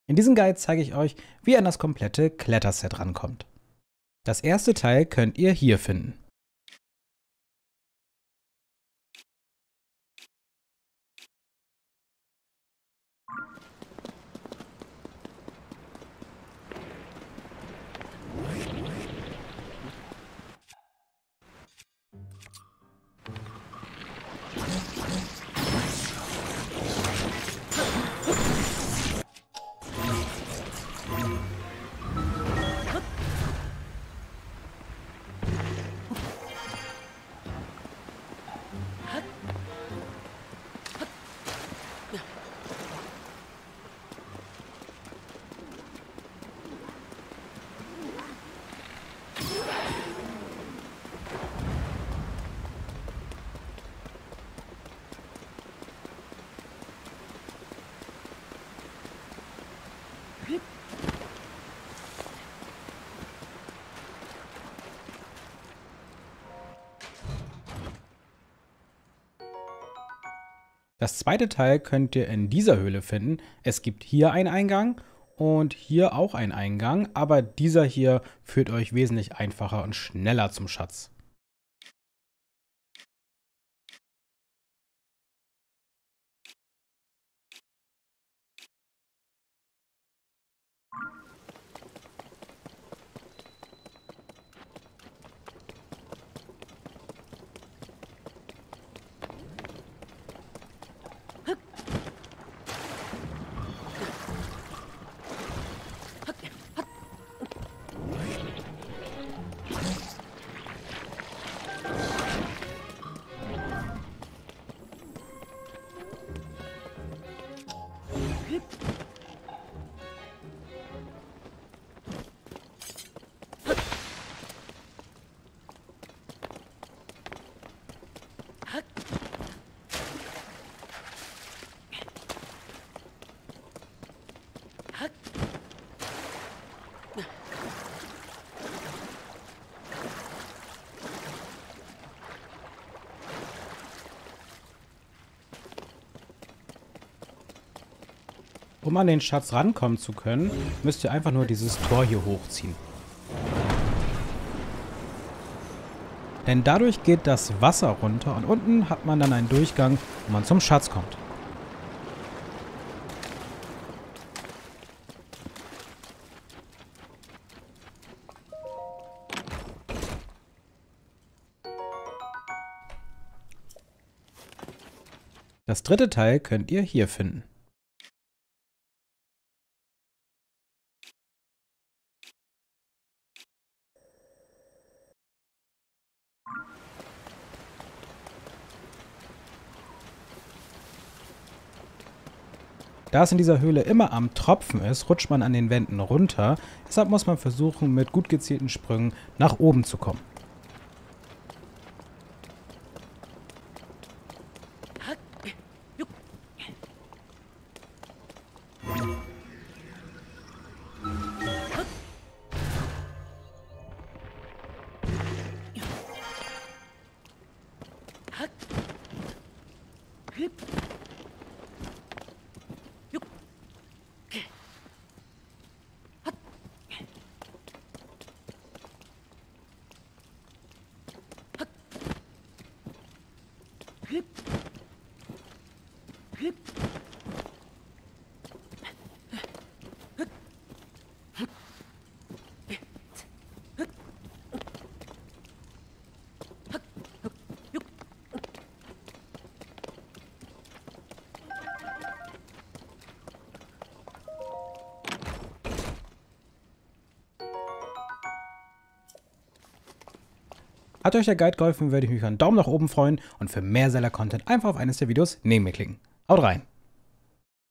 In diesem Guide zeige ich euch, wie ihr an das komplette Kletterset rankommt. Das erste Teil könnt ihr hier finden. Das zweite Teil könnt ihr in dieser Höhle finden. Es gibt hier einen Eingang und hier auch einen Eingang, aber dieser hier führt euch wesentlich einfacher und schneller zum Schatz. Um an den Schatz rankommen zu können, müsst ihr einfach nur dieses Tor hier hochziehen. Denn dadurch geht das Wasser runter und unten hat man dann einen Durchgang, wo man zum Schatz kommt. Das dritte Teil könnt ihr hier finden. Da es in dieser Höhle immer am Tropfen ist, rutscht man an den Wänden runter. Deshalb muss man versuchen, mit gut gezielten Sprüngen nach oben zu kommen. Hat euch der Guide geholfen, würde ich mich über einen Daumen nach oben freuen und für mehr Zelda-Content einfach auf eines der Videos neben mir klicken. Haut rein!